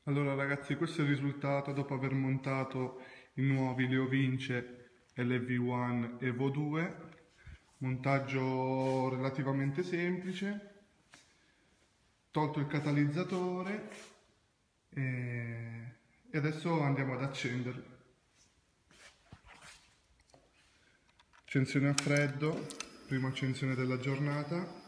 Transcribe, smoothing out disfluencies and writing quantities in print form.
Allora ragazzi, questo è il risultato dopo aver montato i nuovi LeoVince Lv1 e Evo2. Montaggio relativamente semplice. Tolto il catalizzatore e adesso andiamo ad accenderlo. Accensione a freddo, prima accensione della giornata.